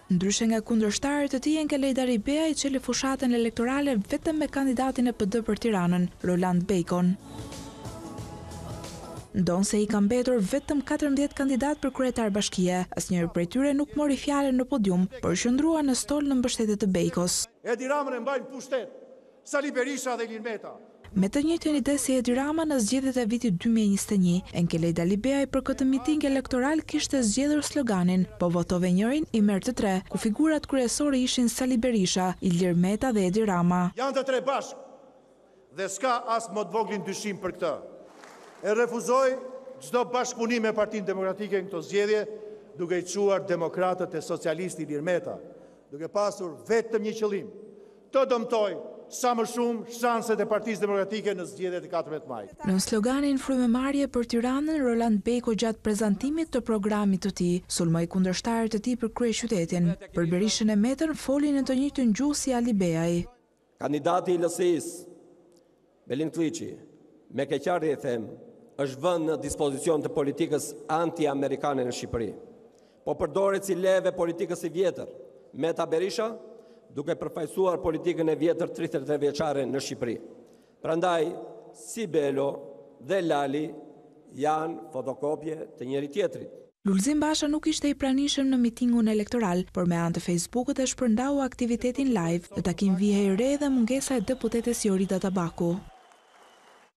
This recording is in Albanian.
Ndryshe nga kundërshtarët e tij, Enkelejda Ribea i çeli fushatën elektorale vetëm me kandidatin e PD për Tiranën, Roland Bekon. Ndonse i ka mbetur vetëm 14 kandidat për kryetar bashkie, asnjëri prej tyre nuk mori fjalën në podium, por qëndrua në stol në mbështetje të Bekos. Edi Ramën e mbajnë pushtet, Sali Berisha dhe Ilir Meta. Me të njëjtën ide si Edi Rama në zgjedhjet e vitit 2021, Enkelejda Ribea për këtë miting elektoral kishte zgjedhur sloganin "Po votove njërin, i merr të tre", ku figurat kryesorë ishin Sali Berisha, Ilir Meta dhe Edi Rama. Janë të tre bashkë dhe s'ka as më të voglin dyshim për këtë. E refuzoj çdo bashkëpunim me Partinë Demokratike në këto zgjedhje, duke i quar demokratët e socialisti Ilir Meta, duke pasur vetëm një qëllim, të dëmtoj sa më shumë shanset e Partisë Demokratike në zgjedhjet e 14 majit. Në sloganin "Frymëmarrje për Tiranën", Roland Beko gjatë prezantimit të programit të tij sulmoi kundërshtarët e tij për kryeqytetin. Për Berishën e Metën foli në të njëjtën gjuhë si Ali Beai. Kandidati i LSI-s, Belin Kliçi, me keqardhje e them, është vënë në dispozicion të politikës anti-amerikane në Shqipëri. Po përdoret si leve politikës i vjetër, Meta Berisha, duke përfaqësuar politikën e vjetër 33 vjeçare në Shqipëri. Prandaj, si Belo dhe Lali janë fotokopje të njëri tjetrit. Lulzim Basha nuk ishte i pranishëm në mitingun elektoral, por me anë të Facebookut e shpërndau aktivitetin live, në takim vije i re dhe mungesa e deputetes Jorita Tabaku.